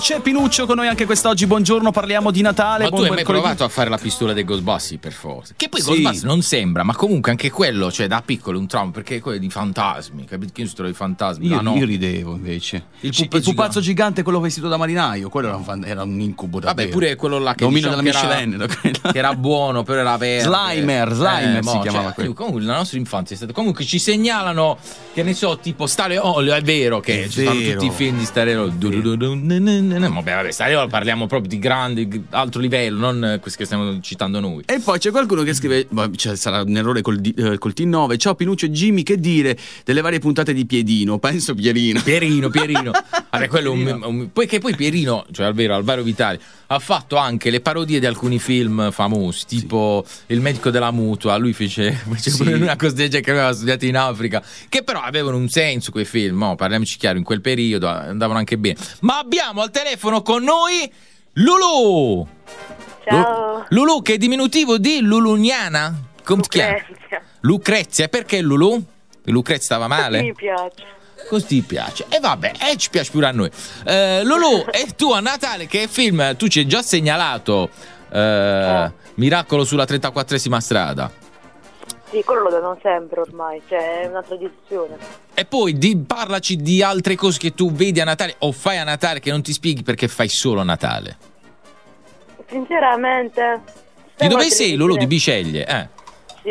C'è Pinuccio con noi anche quest'oggi, buongiorno, parliamo di Natale. Ma tu hai mai provato a fare la pistola dei Ghostbusters per forza? Che poi Ghostbusters non sembra, ma comunque anche quello, cioè da piccolo è un trauma, perché quello è di fantasmi, capito? Che io trovo i fantasmi. Io ridevo invece. Il pupazzo gigante, quello vestito da marinaio, quello era un incubo davvero. Vabbè, pure quello là che Domino diciamo della Michelin, che era buono, però era verde. Slimer si chiamava quello. Comunque la nostra infanzia è stata. Comunque ci segnalano, che ne so, tipo Stare Olio, è vero che ci fanno tutti i film di Stare Olio. Vabbè, Stare Olio parliamo proprio di grandi, altro livello, non questo che stiamo citando noi. E poi c'è qualcuno che scrive, sarà un errore col T9, ciao Pinuccio e Jimmy, che dire delle varie puntate di Piedino? Penso Pierino. Vabbè, quello poi Pierino, cioè Alvaro Vitali, ha fatto anche le parodie di alcuni film famosi, tipo Il medico della mutua, lui fece una costeggia che aveva studiato in Africa, che però avevano un senso quei film, parliamoci chiaro, in quel periodo andavano anche bene. Ma abbiamo al telefono con noi Lulu! Ciao! Lulu, che è diminutivo di Lulugnana? Come ti chiami? Lucrezia. Perché Lulu? Lucrezia stava male? Mi piace. Così ti piace? E vabbè, ci piace pure a noi. Lulu, e tu a Natale che film? Tu ci hai già segnalato Miracolo sulla 34esima strada. Sì, quello lo danno sempre ormai, cioè è una tradizione. E poi parlaci di altre cose che tu vedi a Natale o fai a Natale che non ti spieghi perché fai solo a Natale. Sinceramente... Di dove sei, Lulu? Di Biceglie? Sì.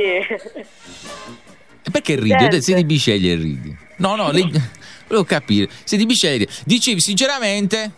E perché ridi? Sei di Biceglie e ridi? No, volevo capire. Sei di Biceglie. Dicevi sinceramente...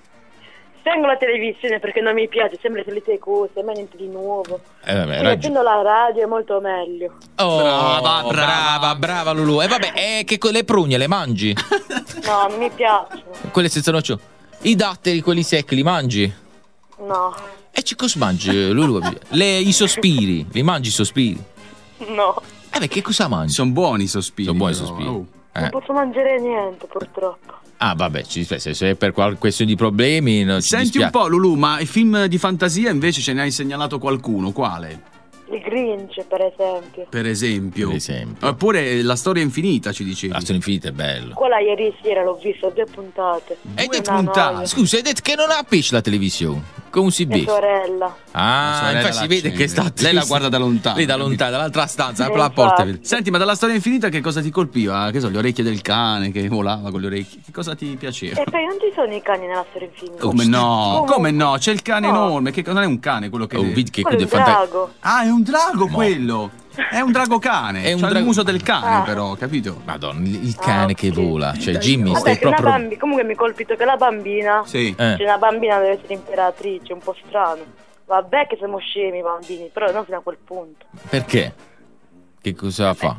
Spengo la televisione perché non mi piace, sempre le solite cose, ma niente di nuovo. Accendo la radio è molto meglio. Oh, brava Lulu. E vabbè, che le prugne le mangi? No, non mi piacciono. Quelle senza noce. I datteri, quelli secchi, li mangi? No. E cosa mangi, Lulu? I sospiri, li mangi i sospiri? No. Che cosa mangi? Sono buoni i sospiri. Non posso mangiare niente, purtroppo. Ah, vabbè, se è per questione di problemi. Senti un po', Lulu, ma i film di fantasia invece ce ne hai segnalato qualcuno? Quale? Il Grinch, per esempio. Oppure La storia infinita, ci dicevi. La storia infinita è bello. Quella ieri sera l'ho vista, 2 puntate. Hai detto puntate? Scusa, hai detto che non ha pesce la televisione. Come si vede? Mia sorella. Infatti si vede che sta. Lei la guarda da lontano. Lei da lontano, dall'altra stanza, apre la porta. Senti, ma dalla storia infinita che cosa ti colpiva? Che so, le orecchie del cane che volava con le orecchie. Che cosa ti piaceva? E poi non ci sono i cani nella storia infinita. Come no? C'è il cane enorme, che non è un cane quello che... quello è un drago. Ah, è un drago quello. È un drago cane. C'ha il muso del cane, però, capito? Madonna, il cane che vola. Cioè, Jimmy, stai proprio. Comunque mi ha colpito che la bambina. Sì. Cioè, una bambina deve essere imperatrice, un po' strano. Vabbè che siamo scemi i bambini, però non fino a quel punto. Perché? Che cosa fa?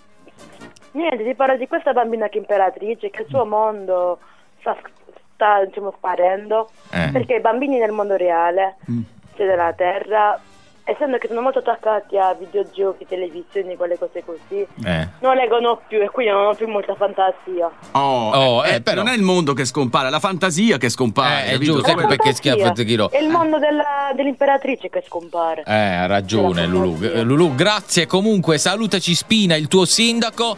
Niente, ti parlo di questa bambina che è imperatrice, che il suo mondo sta sparendo. Perché i bambini nel mondo reale, cioè della Terra, essendo che sono molto attaccati a videogiochi, televisioni, quelle cose così, non leggono più e quindi non hanno più molta fantasia. Però non è il mondo che scompare, è la fantasia che scompare. È giusto, perché è il mondo dell'imperatrice che scompare. Ha ragione Lulu. Lulu, grazie. Comunque salutaci Spina, il tuo sindaco.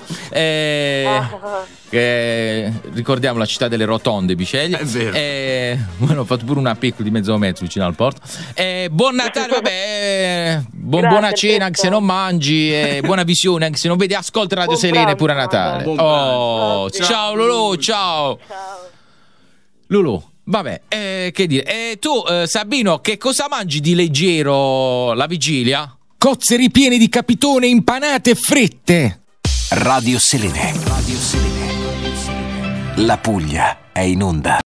Ricordiamo la città delle rotonde, Biceglie. È vero. Ho fatto pure una piccola di mezzo metro vicino al porto. Buon Natale, vabbè. Buona cena anche se non mangi. Buona visione anche se non vedi. Ascolta Radio Selene pure a Natale. Ciao Lulu, ciao. Lulu, vabbè, che dire. Tu, Sabino, che cosa mangi di leggero la vigilia? Cozze ripiene di capitone, impanate e fritte. Radio Selene. La Puglia è in onda.